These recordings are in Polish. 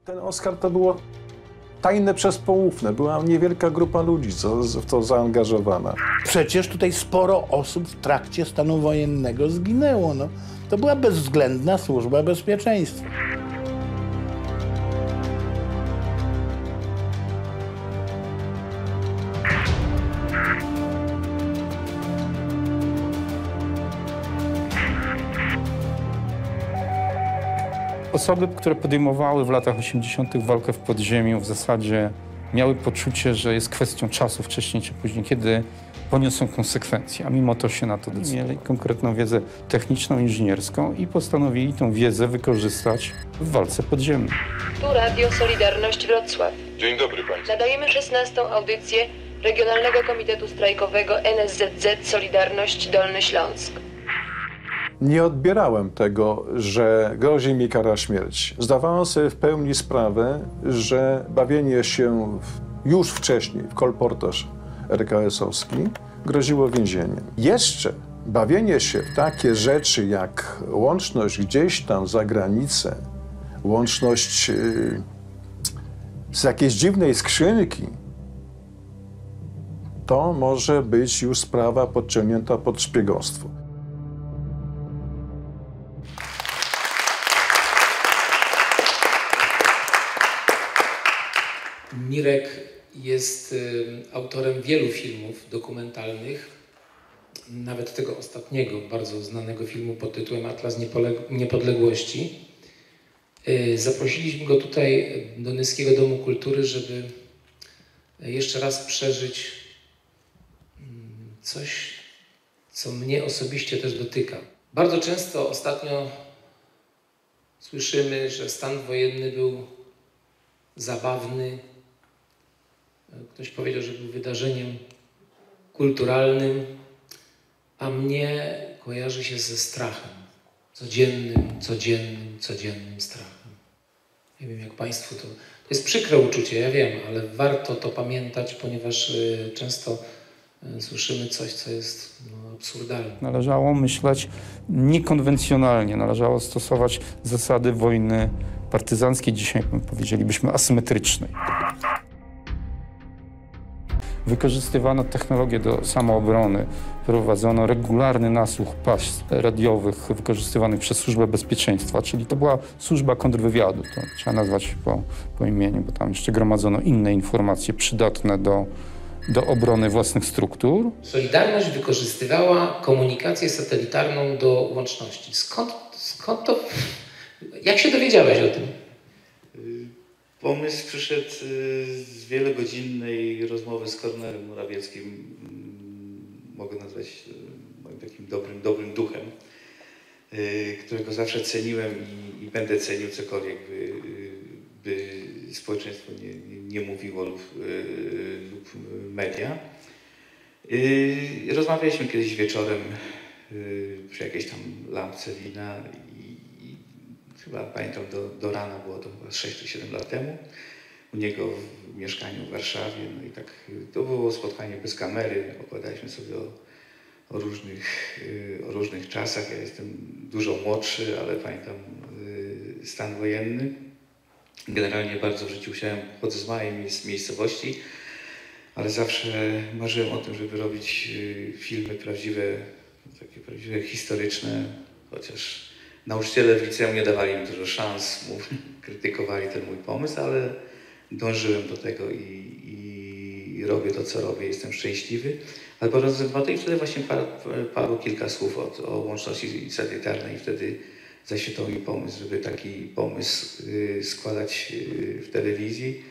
Ten Oskar to było tajne przez poufne. Była niewielka grupa ludzi w to zaangażowana. Przecież tutaj sporo osób w trakcie stanu wojennego zginęło. No. To była bezwzględna służba bezpieczeństwa. Osoby, które podejmowały w latach 80. walkę w podziemiu, w zasadzie miały poczucie, że jest kwestią czasu, wcześniej czy później, kiedy poniosą konsekwencje, a mimo to się na to decydowali. Mieli konkretną wiedzę techniczną, inżynierską i postanowili tę wiedzę wykorzystać w walce podziemnej. Tu Radio Solidarność Wrocław. Dzień dobry Państwu. Nadajemy 16. audycję Regionalnego Komitetu Strajkowego NSZZ Solidarność Dolny Śląsk. Nie odbierałem tego, że grozi mi kara śmierci. Zdawałem sobie w pełni sprawę, że bawienie się już wcześniej w kolportaż RKS-owski groziło więzieniem. Jeszcze bawienie się w takie rzeczy jak łączność gdzieś tam za granicę, łączność z jakiejś dziwnej skrzynki, to może być już sprawa podciągnięta pod szpiegostwo. Mirek jest autorem wielu filmów dokumentalnych, nawet tego ostatniego, bardzo znanego filmu pod tytułem Atlas Niepodległości. Zaprosiliśmy go tutaj do Nyskiego Domu Kultury, żeby jeszcze raz przeżyć coś, co mnie osobiście też dotyka. Bardzo często ostatnio słyszymy, że stan wojenny był zabawny. Ktoś powiedział, że był wydarzeniem kulturalnym, a mnie kojarzy się ze strachem. Codziennym strachem. Nie wiem jak Państwu to jest przykre uczucie, ja wiem, ale warto to pamiętać, ponieważ często słyszymy coś, co jest absurdalne. Należało myśleć niekonwencjonalnie, należało stosować zasady wojny partyzanckiej, dzisiaj powiedzielibyśmy asymetrycznej. Wykorzystywano technologię do samoobrony, prowadzono regularny nasłuch paśm radiowych wykorzystywanych przez Służbę Bezpieczeństwa, czyli to była służba kontrwywiadu, to trzeba nazwać po imieniu, bo tam jeszcze gromadzono inne informacje przydatne do obrony własnych struktur. Solidarność wykorzystywała komunikację satelitarną do łączności. Skąd to? Jak się dowiedziałeś o tym? Pomysł przyszedł z wielogodzinnej rozmowy z Kornelem Morawieckim. Mogę nazwać moim takim dobrym duchem, którego zawsze ceniłem i będę cenił, cokolwiek by społeczeństwo nie mówiło lub media. Rozmawialiśmy kiedyś wieczorem przy jakiejś tam lampce wina i chyba pamiętam do rana, było to chyba 6 czy 7 lat temu, u niego w mieszkaniu w Warszawie. No i tak to było spotkanie bez kamery, opowiadaliśmy sobie o różnych czasach. Ja jestem dużo młodszy, ale pamiętam stan wojenny. Generalnie bardzo w życiu chodzę z małej miejscowości, ale zawsze marzyłem o tym, żeby robić filmy prawdziwe, takie prawdziwe historyczne, chociaż nauczyciele w liceum nie dawali mi dużo szans, krytykowali ten mój pomysł, ale dążyłem do tego i robię to, co robię, jestem szczęśliwy. Ale po raz dwa to i wtedy właśnie padło kilka słów o łączności satelitarnej i wtedy zaświetał mi pomysł, żeby taki pomysł składać w telewizji.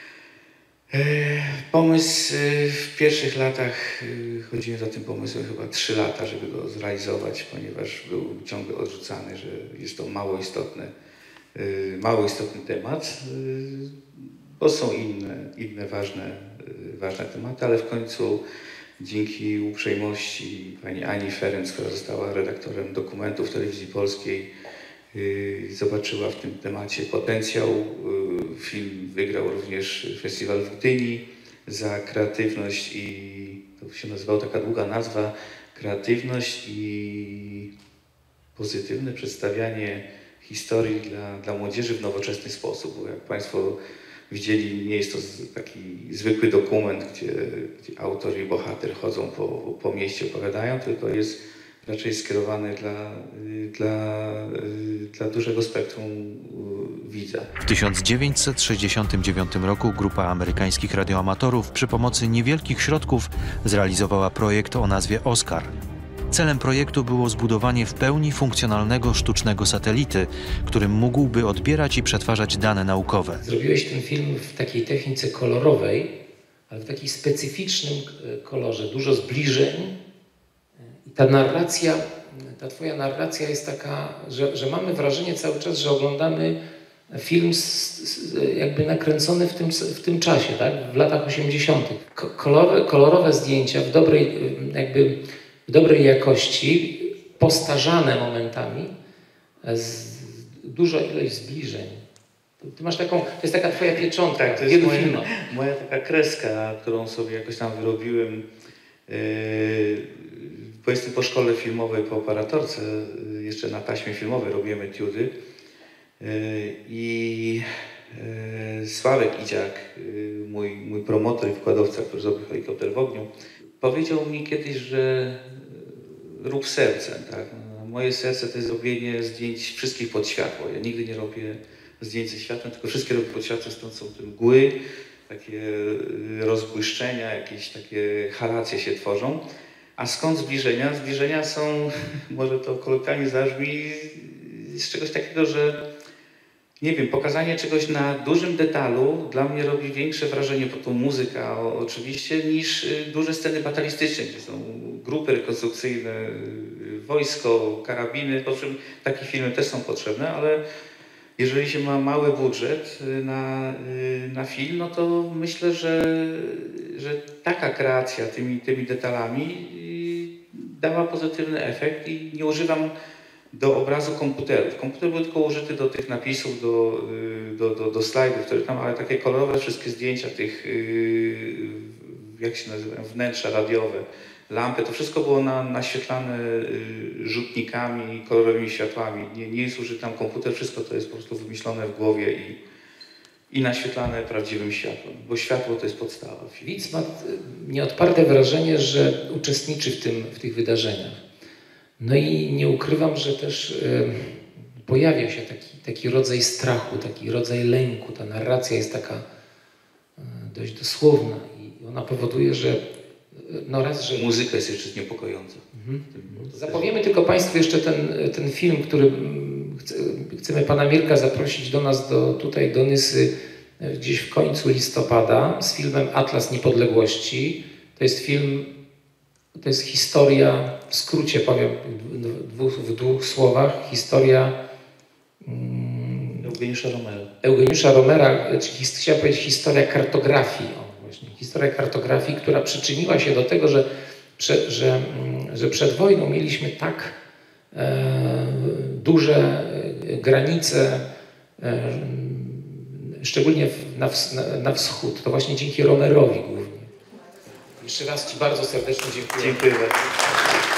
Pomysł w pierwszych latach, chodziłem za tym pomysłem chyba 3 lata, żeby go zrealizować, ponieważ był ciągle odrzucany, że jest to mało istotny temat, bo są inne ważne tematy, ale w końcu dzięki uprzejmości pani Ani Ferenc, która została redaktorem dokumentów Telewizji Polskiej, zobaczyła w tym temacie potencjał. Film wygrał również festiwal w Gdyni za kreatywność i to się nazywało, taka długa nazwa, kreatywność i pozytywne przedstawianie historii dla młodzieży w nowoczesny sposób. Bo jak Państwo widzieli, nie jest to taki zwykły dokument, gdzie autor i bohater chodzą po mieście, opowiadają, tylko jest raczej skierowany dla dużego spektrum widza. W 1969 roku grupa amerykańskich radioamatorów przy pomocy niewielkich środków zrealizowała projekt o nazwie Oskar. Celem projektu było zbudowanie w pełni funkcjonalnego sztucznego satelity, który mógłby odbierać i przetwarzać dane naukowe. Zrobiłeś ten film w takiej technice kolorowej, ale w takim specyficznym kolorze, dużo zbliżeń. I ta narracja, ta twoja narracja jest taka, że mamy wrażenie cały czas, że oglądamy film jakby nakręcony w tym czasie, tak? W latach 80. Kolorowe zdjęcia w dobrej jakości, postarzane momentami, dużo ilość zbliżeń. Ty masz taką, to jest taka twoja pieczątka. Tak, to jest moja taka kreska, którą sobie jakoś tam wyrobiłem. Bo jestem po szkole filmowej, po operatorce, jeszcze na taśmie filmowej robiłem etiudy. I Sławek Idziak, mój promotor i wkładowca, który zrobił Helikopter w ogniu, powiedział mi kiedyś, że rób sercem. Tak? Moje serce to jest robienie zdjęć wszystkich pod światło. Ja nigdy nie robię zdjęć ze światłem, tylko wszystkie robię pod światłem, stąd są te mgły, takie rozbłyszczenia, jakieś takie halacje się tworzą. A skąd zbliżenia? Zbliżenia są, może to kolokwialnie zabrzmi, z czegoś takiego, że nie wiem, pokazanie czegoś na dużym detalu dla mnie robi większe wrażenie, po tą muzyka oczywiście, niż duże sceny batalistyczne, gdzie są grupy rekonstrukcyjne, wojsko, karabiny, po czym takie filmy też są potrzebne, ale jeżeli się ma mały budżet na film, no to myślę, że taka kreacja tymi detalami dała pozytywny efekt i nie używam do obrazu komputerów. Komputer był tylko użyty do tych napisów, do slajdów, które tam, ale takie kolorowe wszystkie zdjęcia tych, jak się nazywają, wnętrza radiowe, lampy, to wszystko było naświetlane rzutnikami, kolorowymi światłami. Nie jest użyty tam komputer, wszystko to jest po prostu wymyślone w głowie i naświetlane prawdziwym światłem, bo światło to jest podstawa. Widz ma nieodparte wrażenie, że uczestniczy w tych wydarzeniach. No i nie ukrywam, że też pojawia się taki rodzaj strachu, taki rodzaj lęku. Ta narracja jest taka dość dosłowna i ona powoduje, że że muzyka jest jeszcze niepokojąca. Zapowiemy tylko Państwu jeszcze ten film, który chcemy Pana Mirka zaprosić do nas, tutaj do Nysy gdzieś w końcu listopada z filmem Atlas Niepodległości. To jest film, to jest historia, w skrócie powiem w dwóch słowach, historia Eugeniusza Romera, czyli chciałem powiedzieć historia kartografii. Historia kartografii, która przyczyniła się do tego, że przed wojną mieliśmy tak duże granice, szczególnie na wschód. To właśnie dzięki Romerowi głównie. Jeszcze raz Ci bardzo serdecznie dziękuję. Dziękuję bardzo.